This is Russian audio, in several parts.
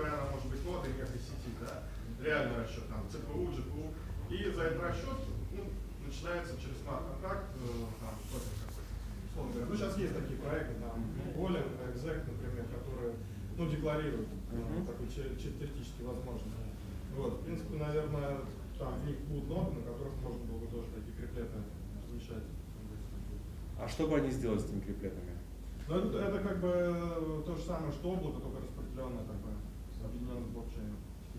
говоря, она может быть нода некой сети, да, реальный расчет, там, ЦПУ, GPU, и за этот расчет начинается через смарт-контракт, там, условно говоря. Ну, сейчас есть такие проекты, там, Golem, Exec, например, которые, декларируют такой теоретически возможность. Вот, в принципе, наверное, там в них будут ноды, на которых можно было бы тоже такие криплеты размещать. А что бы они сделали с этими криплетами? Ну, это как бы то же самое, что облако, только распределенное, такое, объединенное с блокчейном.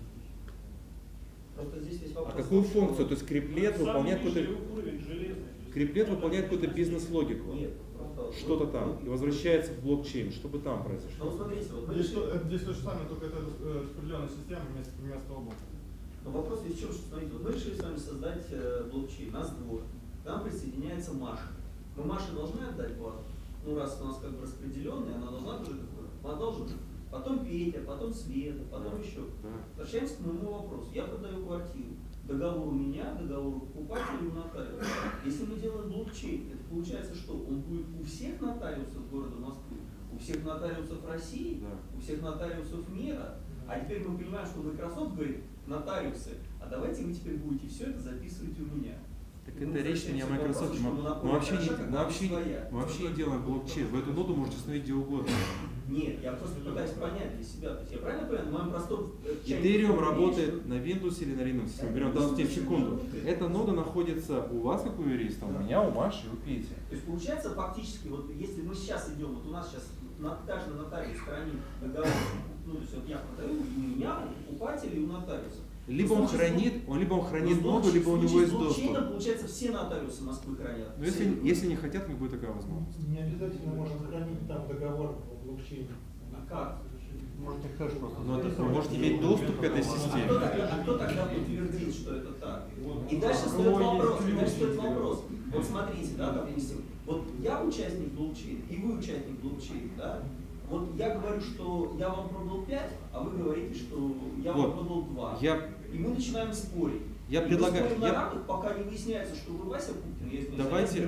Просто здесь есть вопрос. А какую функцию? То есть криплет выполняет какой-то... уровень железный. Криплет выполняет какую-то бизнес-логику. Нет, что-то там. И возвращается в блокчейн. Что бы там произошло? Ну, смотрите, вот здесь то же самое, только это распределенная система вместо облака. Но вопрос есть в чем, что, смотрите, вот мы решили с вами создать блокчейн, нас двое. К нам присоединяется Маша. Мы Маше должны отдать базу? Ну, раз у нас как бы распределенная, она должна тоже какой-то. Она должна. Потом Петя, потом Света, потом еще. Возвращаемся к моему вопросу. Я продаю квартиру. Договор у меня, договор у покупателя и у нотариуса. Если мы делаем блокчейн, это получается что? Он будет у всех нотариусов города Москвы, у всех нотариусов России, у всех нотариусов мира. А теперь мы понимаем, что Microsoft говорит, нотариусы, а давайте вы теперь будете все это записывать у меня. Так это речь не о Microsoft. Мы вообще не делаем блокчейн. В эту ноду можете установить где угодно. Нет, я просто пытаюсь понять для себя. То есть я правильно понимаю? В моем простом Ethereum работает на Windows или на Linux системе. Берем данную секунду. Эта нода находится у вас, как у юриста, у меня, у Маши, у Пети. То есть получается фактически, вот если мы сейчас идем, вот у нас сейчас каждый нотариус хранит договор, ну то есть вот я продаю у меня, у покупателя и у нотариуса. Либо он хранит ноду, либо у него есть доступ. Получается, все нотариусы Москвы хранят. Но если не хотят, у них будет такая возможность. Не обязательно можно хранить там договор в блокчейне. А как? Можете тоже просто. Но вы можете иметь доступ к этой системе. А кто тогда подтвердит, что это так? И дальше стоит вопрос. Вот смотрите, да, допустим, вот я участник блокчейна, и вы участник блокчейна, да? Вот я говорю, что я вам продал 5, а вы говорите, что я вам продал 2. И мы начинаем спорить. Я предлагаю, мы спорим на равных, пока не выясняется, что вы Вася Путин,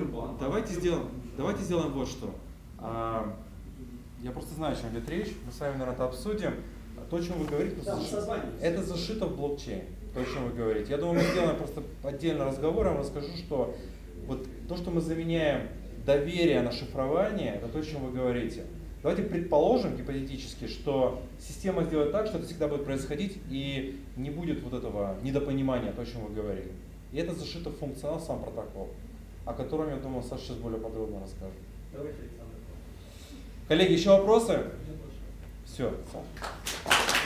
давайте сделаем вот что. Я просто знаю, о чем идет речь. Мы с вами, наверное, это обсудим. То, о чем вы говорите, это зашито в блокчейн. То, о чем вы говорите. Я думаю, мы сделаем просто отдельный разговор. Я вам расскажу, что вот то, что мы заменяем доверие на шифрование, это то, о чем вы говорите. Давайте предположим гипотетически, что система сделает так, что это всегда будет происходить и не будет вот этого недопонимания, то, о чем вы говорили. И это зашито в функционал сам протокол, о котором, я думаю, Саша сейчас более подробно расскажет. Давайте, Александр. Коллеги, еще вопросы? Все.